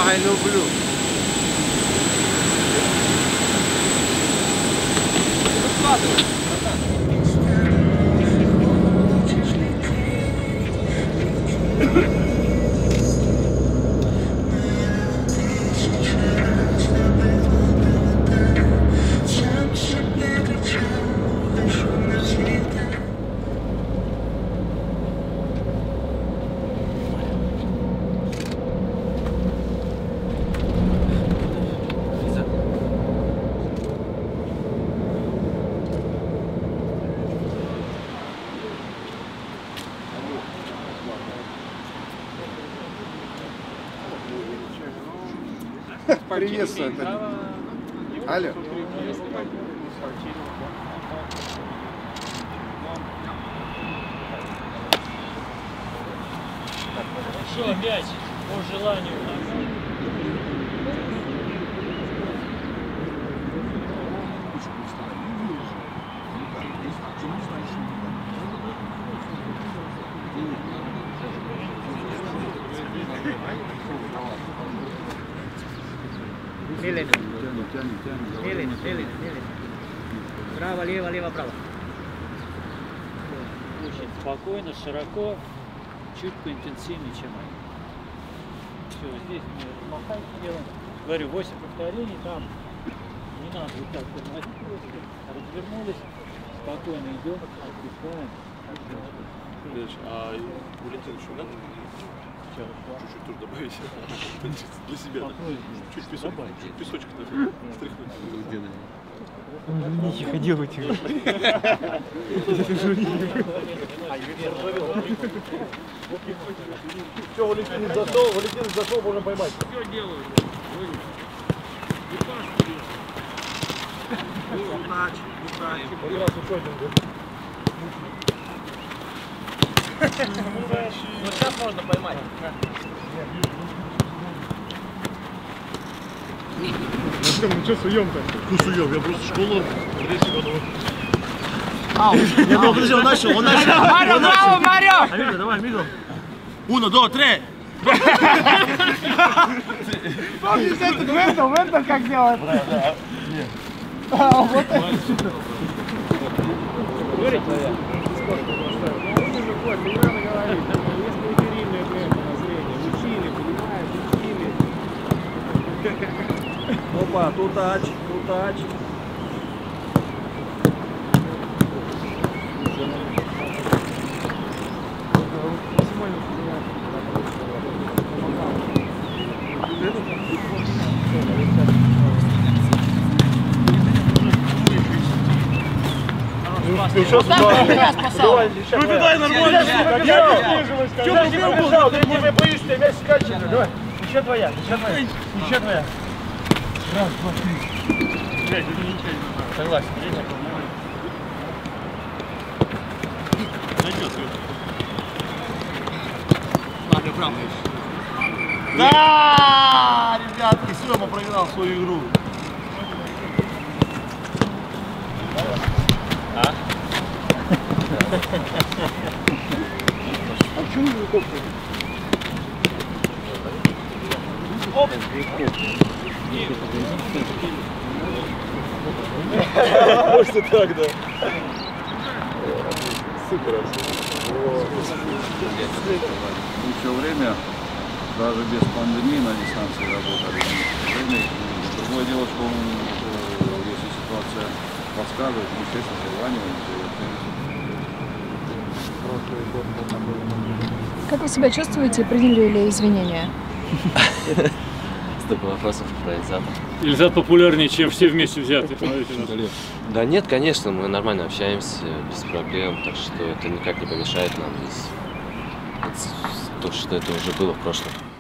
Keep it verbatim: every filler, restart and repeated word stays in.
Ай, люблю. Приветствую, Антон. Алло. Хорошо, мяч по желанию. Медленно. Медленно, медленно, медленно. Право, лево, лево, право. Очень спокойно, широко, чуть поинтенсивнее, чем они. Все, здесь мы махать делаем. Говорю, восемь повторений, там не надо вот так вот. Развернулись, спокойно идем, отпускаем. А Валентин еще надо? Чуть-чуть тоже добавить для себя. Чуть песок, чуть песочек стряхнуть. Не ходил у тебя. Все, Валентин зашел, Валентин зашел, можем поймать. Все делаю. Удачи, удачи. Вот раз еще один. Вот сейчас можно поймать. Ну что суем-то? Ну суем, я просто школу третий году. Нет, ну подожди, он начал, он начал. Марио, браво, Марио! Амиго, давай, Амиго. Uno, dos, tres. Помнишь этот вендел, вендел как делать? Да, да. А, вот это. Говорите. Опа, тут тач, тут тач. Ты сейчас меня спасал. Ну ты дай нормально. Что ты не побежал? Ты не боишься, ты мяч скачешь. Давай. Еще твоя, еще твоя. Еще твоя. Раз, два, три. Блядь, это ничего не надо. Согласен. Зайдет. Ладно, правда. Да, ребятки, Сёма проиграл свою игру. А? А почему не коп? Оп! Просто так, да. Супер. Мы все время, даже без пандемии, на дистанции работали. Другое дело, что если ситуация подсказывает, мы, естественно, созваниваемся. Как вы себя чувствуете? Приняли ли извинения? Столько вопросов про Ильзата. Ильзат популярнее, чем все вместе взятые. Да нет, конечно, мы нормально общаемся, без проблем, так что это никак не помешает нам, то, что это уже было в прошлом.